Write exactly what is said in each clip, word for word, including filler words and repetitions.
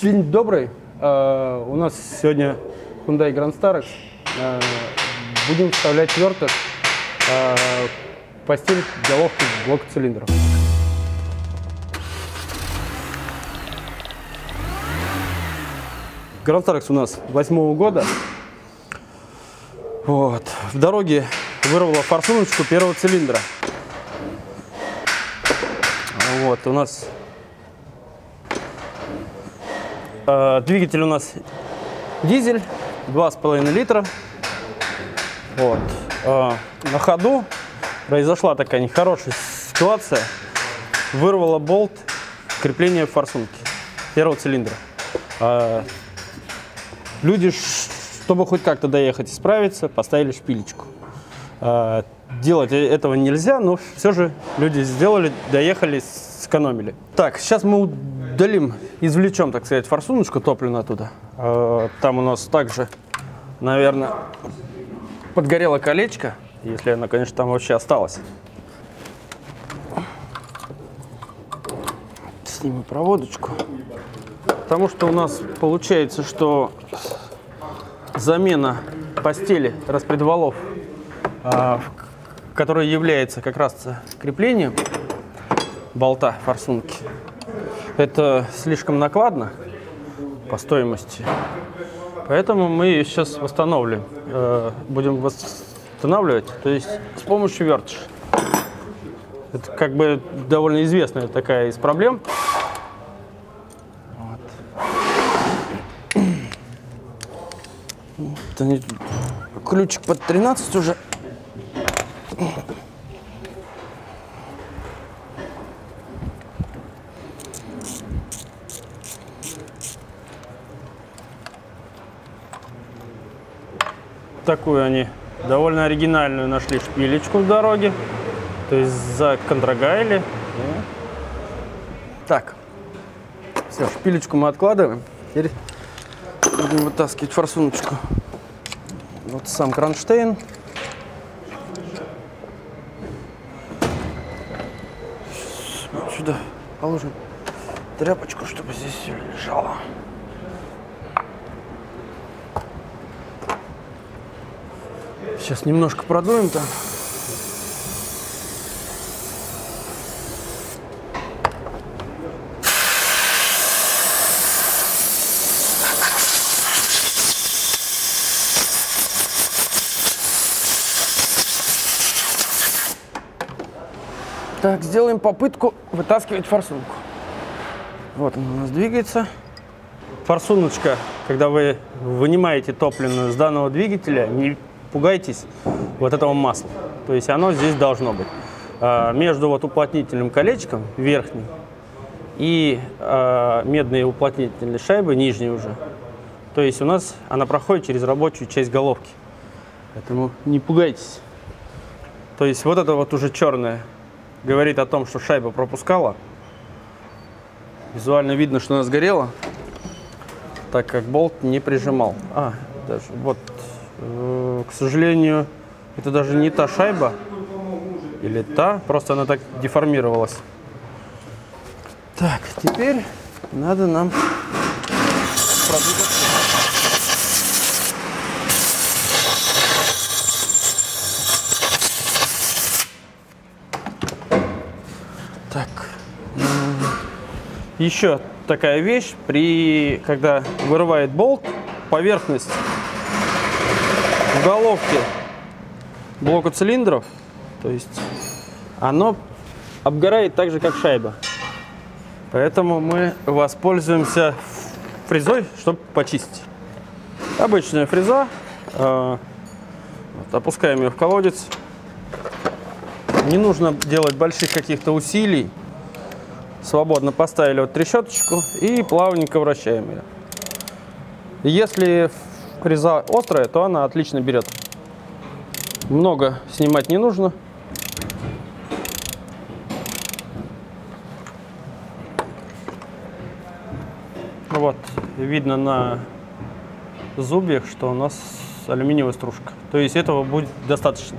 День добрый. Uh, у нас сегодня Hyundai Grand Starex. Uh, будем вставлять сверток, uh, постель, головки, блок цилиндров. Grand Starex у нас восьмого года. Вот. В дороге вырвала форсуночку первого цилиндра. Вот у нас э, двигатель у нас дизель, два с половиной литра. Вот. Э, на ходу произошла такая нехорошая ситуация. Вырвала болт крепления форсунки первого цилиндра. Э, люди, чтобы хоть как-то доехать и справиться, поставили шпилечку. Э, делать этого нельзя, но все же люди сделали, доехали, сэкономили. Так, сейчас мы удалим, извлечем, так сказать, форсуночку топливную оттуда. Там у нас также, наверное, подгорело колечко, если оно, конечно, там вообще осталось. Снимем проводочку. Потому что у нас получается, что замена постели распредвалов, который является как раз креплением болта форсунки, это слишком накладно по стоимости, поэтому мы ее сейчас восстановим, будем восстанавливать, то есть с помощью вертыша. Это как бы довольно известная такая из проблем. Вот. Вот они, ключик под тринадцать уже. Такую они довольно оригинальную нашли шпилечку в дороге, то есть законтрагайли. Так, все, шпилечку мы откладываем. Теперь будем вытаскивать форсуночку. Вот сам кронштейн. Сюда положим тряпочку, чтобы здесь все лежало. Сейчас немножко продуем там. Так, сделаем попытку вытаскивать форсунку. Вот она у нас двигается. Форсуночка, когда вы вынимаете топливную с данного двигателя, не пугайтесь вот этого масла. То есть оно здесь должно быть. А, между вот уплотнительным колечком верхним и а, медной уплотнительной шайбой нижней уже. То есть у нас она проходит через рабочую часть головки. Поэтому не пугайтесь. То есть вот это вот уже черное говорит о том, что шайба пропускала. Визуально видно, что она сгорела, так как болт не прижимал. А, даже вот, э, к сожалению, это даже не та шайба, или та, просто она так деформировалась. Так, теперь надо нам продвигаться. Так, еще такая вещь, при, когда вырывает болт, поверхность в головке блока цилиндров, то есть оно обгорает так же, как шайба. Поэтому мы воспользуемся фрезой, чтобы почистить. Обычная фреза. Э, вот, опускаем ее в колодец. Не нужно делать больших каких-то усилий. Свободно поставили вот трещоточку и плавненько вращаем ее. Если фреза острая, то она отлично берет. Много снимать не нужно. Вот, видно на зубьях, что у нас алюминиевая стружка. То есть этого будет достаточно.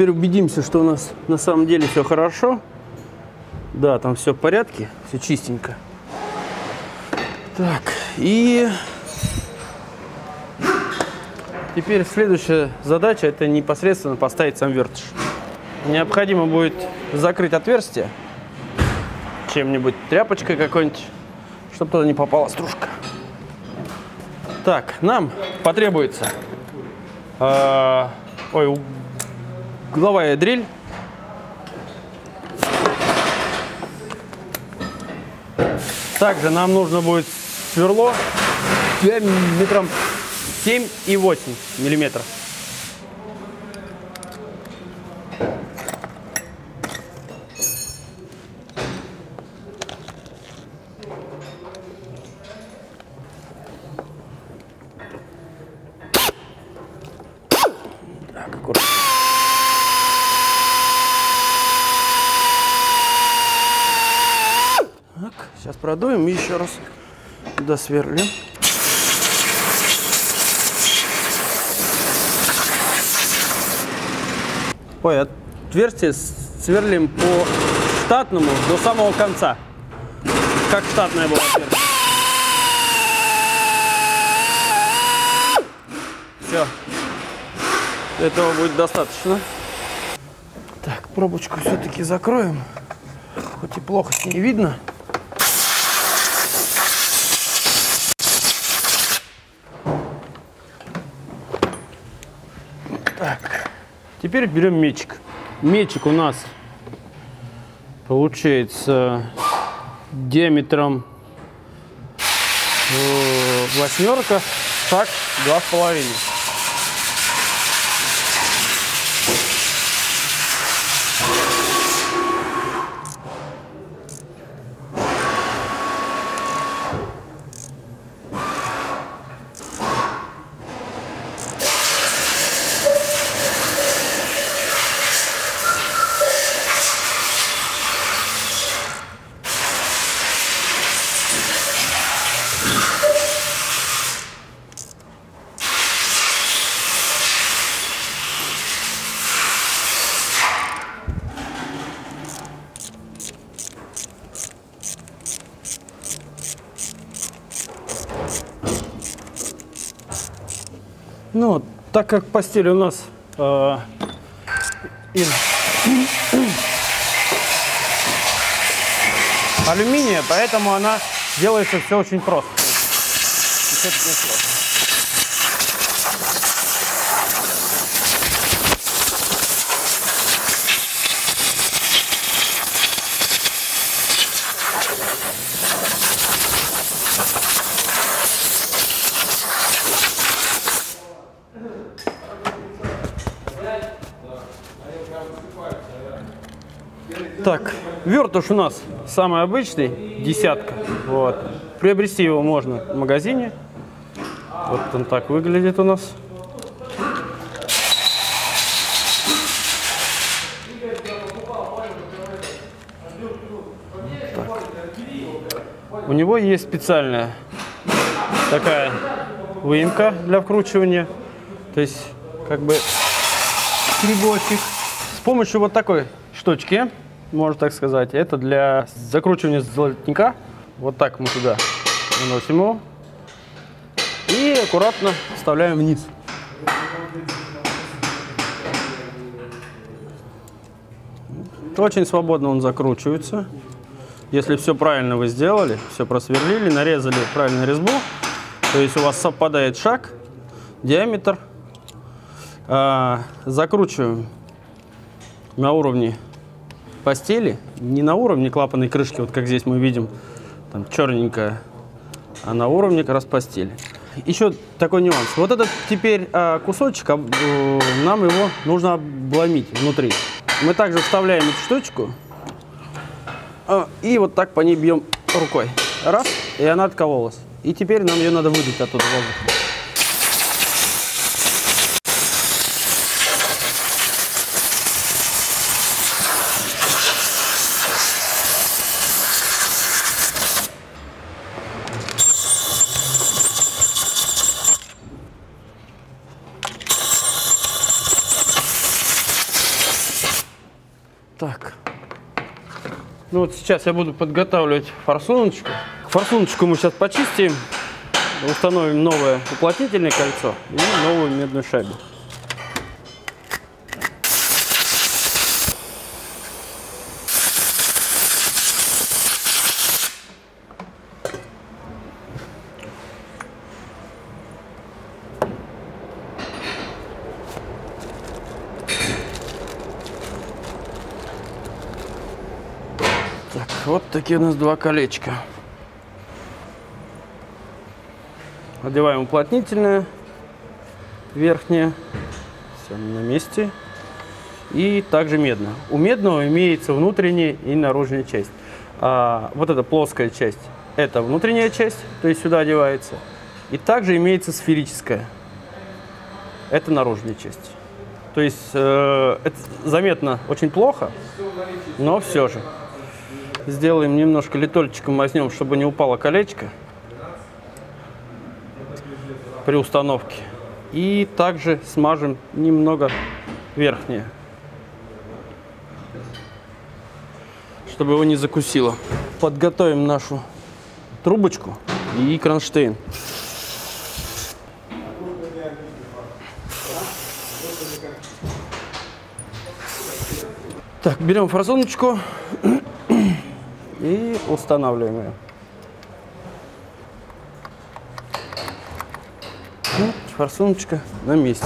теперь убедимся, что у нас на самом деле все хорошо. Да, там все в порядке, все чистенько. Так, и теперь следующая задача — это непосредственно поставить сам вертыш. Необходимо будет закрыть отверстие чем-нибудь, тряпочкой какой-нибудь, чтобы туда не попала стружка. Так, нам потребуется э, ой, угловая дрель. Также нам нужно будет сверло диаметром семь и восемь миллиметров. Так, аккуратно. Так, сейчас продуем и еще раз досверлим. Ой, отверстие сверлим по штатному до самого конца, как штатное было отверстие. Все, этого будет достаточно. Так, пробочку все-таки закроем, хоть и плохо с ней видно. Так, теперь берем мечик. Мечик у нас получается диаметром восьмерка, шаг два с половиной. Ну, так как постель у нас э, из алюминия, поэтому она делается все очень просто. Так, вертуш у нас самый обычный, десятка. Вот. Приобрести его можно в магазине. Вот он так выглядит у нас. Так. У него есть специальная такая выемка для вкручивания. То есть, как бы, грибочек. С помощью вот такой штучки, можно так сказать, это для закручивания золотника. Вот так мы туда наносим его и аккуратно вставляем вниз. Очень свободно он закручивается. Если все правильно вы сделали, все просверлили, нарезали правильно резьбу, то есть у вас совпадает шаг, диаметр, а, закручиваем на уровне постели, не на уровне клапанной крышки, вот как здесь мы видим, там черненькая, а на уровне как раз постели. Еще такой нюанс. Вот этот теперь а, кусочек, а, нам его нужно обломить внутри. Мы также вставляем эту штучку а, и вот так по ней бьем рукой. Раз, и она откололась. И теперь нам ее надо выдуть оттуда воздух. Ну вот сейчас я буду подготавливать форсуночку. Форсуночку мы сейчас почистим, установим новое уплотнительное кольцо и новую медную шайбу. Так, вот такие у нас два колечка. Одеваем уплотнительное верхнее, все на месте, и также медное. У медного имеется внутренняя и наружная часть. А вот эта плоская часть – это внутренняя часть, то есть сюда одевается, и также имеется сферическая, это наружная часть. То есть э, это заметно очень плохо, но все же. Сделаем немножко литольчиком, мазнем, чтобы не упало колечко при установке. И также смажем немного верхнее, чтобы его не закусило. Подготовим нашу трубочку и кронштейн. Так, берем форсуночку и устанавливаем ее. Ну, форсуночка на месте.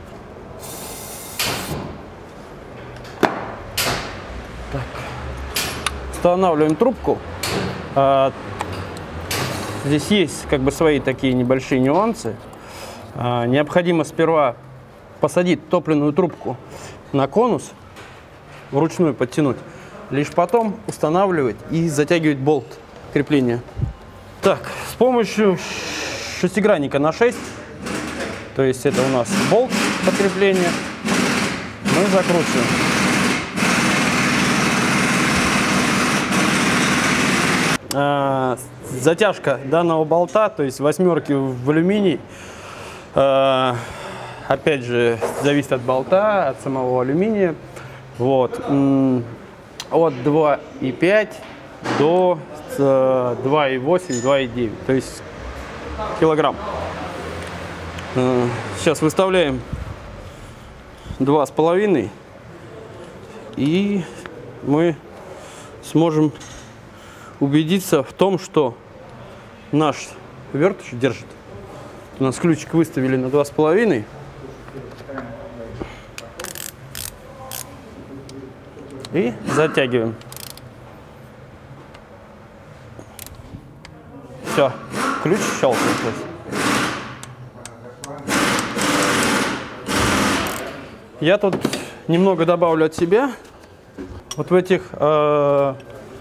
Так. Устанавливаем трубку. А, здесь есть как бы свои такие небольшие нюансы. А, необходимо сперва посадить топливную трубку на конус, вручную подтянуть. Лишь потом устанавливать и затягивать болт крепления. Так, с помощью шестигранника на шесть, то есть это у нас болт подкрепления, мы закручиваем. А, затяжка данного болта, то есть восьмерки в алюминий, а, опять же, зависит от болта, от самого алюминия. Вот. От два и пять до два и восемь, два и девять, то есть килограмм. Сейчас выставляем два с половиной, и мы сможем убедиться в том, что наш вертыш держит. У нас ключик выставили на два с половиной. И затягиваем. Все, ключ щелкнет. Я тут немного добавлю от себя. Вот в этих э,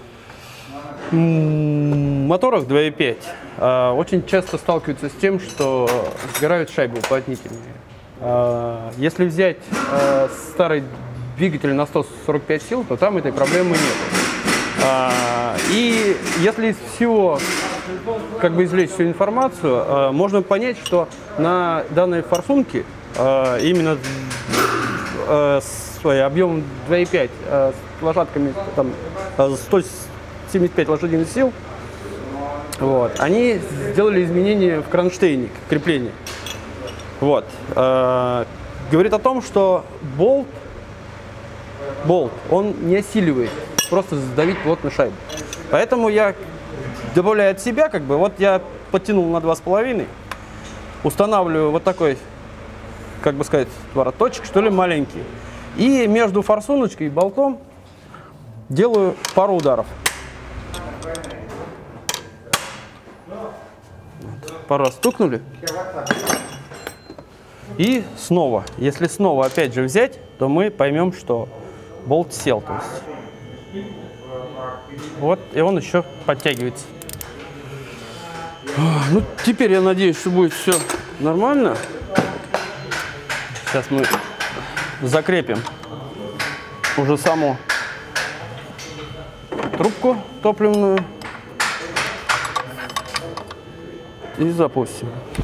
моторах два и пять э, очень часто сталкиваются с тем, что сгорают шайбы уплотнительные. Э, если взять э, старый двигатель на сто сорок пять сил, то там этой проблемы нет. А, и если из всего, как бы извлечь всю информацию, а, можно понять, что на данной форсунке а, именно а, с объемом два и пять а, с лошадками там, сто семьдесят пять лошадиных сил, вот, они сделали изменения в кронштейне крепления. Вот. А, говорит о том, что болт Болт, он не осиливает просто сдавить плотно шайбу. Поэтому я добавляю от себя, как бы, вот я подтянул на два с половиной, устанавливаю вот такой, как бы сказать, вороточек, что ли, маленький. И между форсуночкой и болтом делаю пару ударов. Вот, пару раз стукнули. И снова, если снова опять же взять, то мы поймем, что болт сел, то есть. Вот, и он еще подтягивается. Ну, теперь я надеюсь, что будет все нормально. Сейчас мы закрепим уже саму трубку топливную и запустим.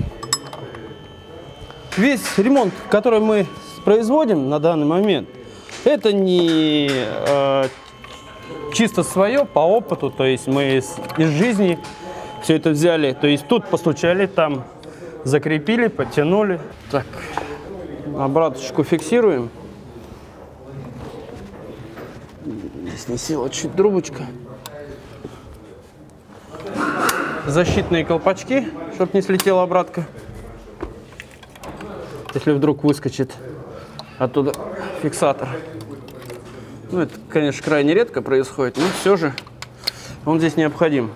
Весь ремонт, который мы производим на данный момент, это не э, чисто свое, по опыту, то есть мы из, из жизни все это взяли. То есть тут постучали, там закрепили, подтянули. Так, обраточку фиксируем. Здесь не села чуть трубочка. Защитные колпачки, чтобы не слетела обратка. Если вдруг выскочит оттуда фиксатор. Ну, это, конечно, крайне редко происходит, но все же он здесь необходим.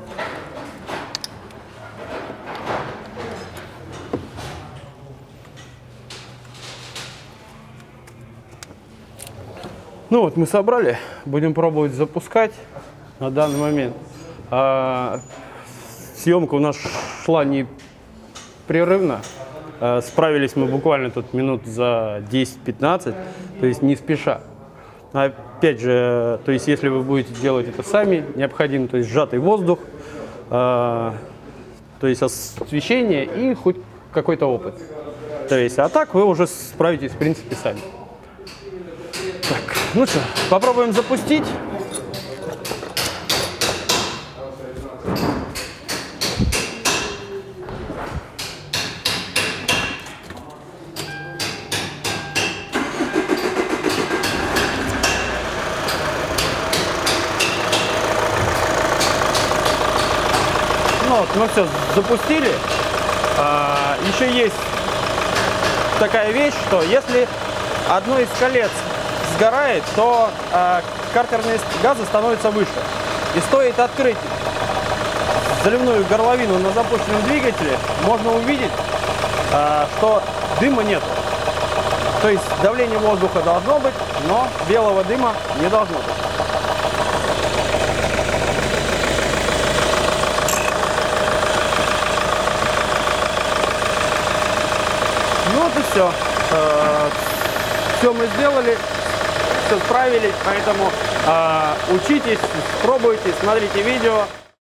Ну вот, мы собрали, будем пробовать запускать на данный момент. А, съемка у нас шла непрерывно. А, справились мы буквально тут минут за десять-пятнадцать, то есть не спеша. Опять же, то есть если вы будете делать это сами, необходим, то есть сжатый воздух, а, то есть освещение и хоть какой-то опыт. То есть, а так вы уже справитесь, в принципе, сами. Так, ну что, попробуем запустить. Ну вот, мы все запустили. А, еще есть такая вещь, что если одно из колец сгорает, то э, картерность газа становится выше. И стоит открыть заливную горловину на запущенном двигателе, можно увидеть, э, что дыма нет. То есть давление воздуха должно быть, но белого дыма не должно быть. Ну вот и все. Э, все мы сделали. Все справились, поэтому э, учитесь, пробуйте, смотрите видео.